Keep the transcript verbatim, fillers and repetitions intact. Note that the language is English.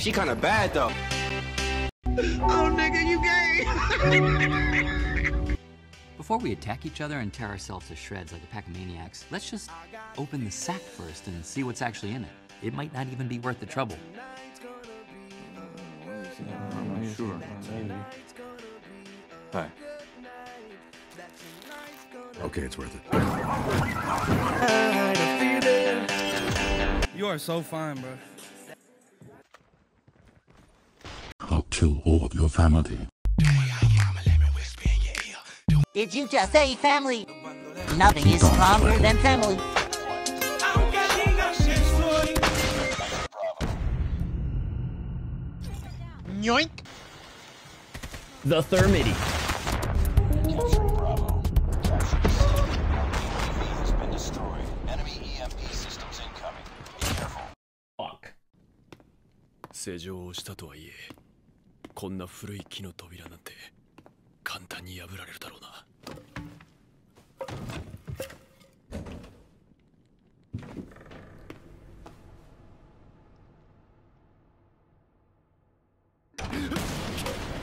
She kinda bad though. Oh, nigga, you gay. Before we attack each other and tear ourselves to shreds like a pack of maniacs, let's just open the sack first and see what's actually in it. It might not even be worth the trouble. I'm not sure. Maybe. Hi. Okay, it's worth it. You are so fine, bro. I'll kill all of your family. Did you just say family? Nothing is stronger than family. Yoink! The Thermity. Bravo. Has been destroyed. Enemy E M P systems incoming. Be careful. Fuck. 施錠をしたとはいえ、こんな古い木の扉なんて簡単に破られるだろうな。